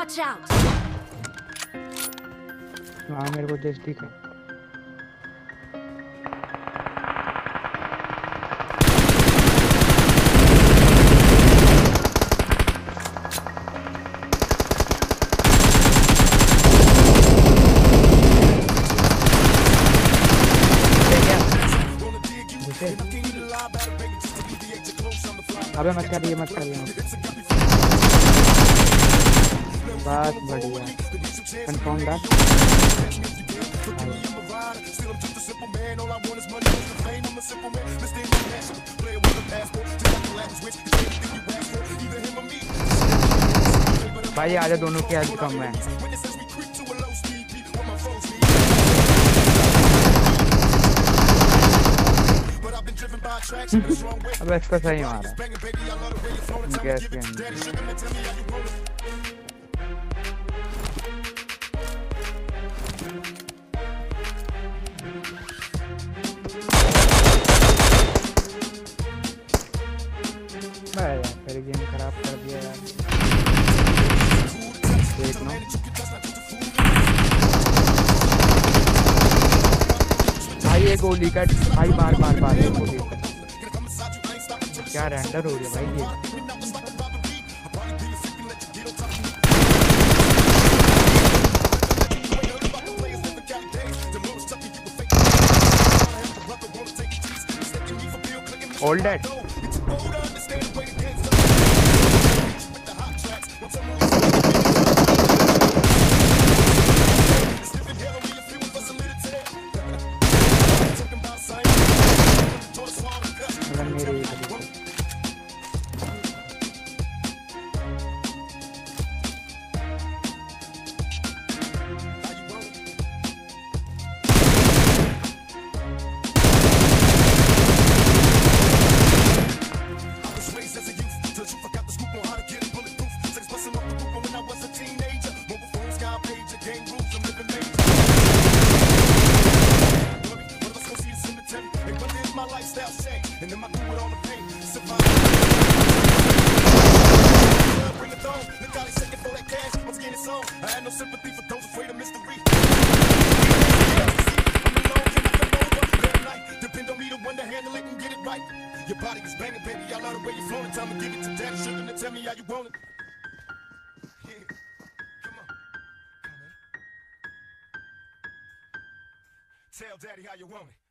Watch out! हाँ मेरे को जस्ट दिखा। अबे मत कर, ये मत कर, बस बढ़िया कंफर्म दा। भाई आजा, दोनों की हेल्थ कम है। अब इसका सही मारा गैस के अंदर। फिर गेम खराब कर दिया यार। देख लो भाई, ये गोली का भाई बार बार बार गोली का क्या रेंडर हो रही है भाई ये। All dead. Your body is banging, baby. I love the way you're flowing. Time to give it to daddy. Sugar to tell me how you want it. Yeah, come on. Come on. Tell daddy how you want it.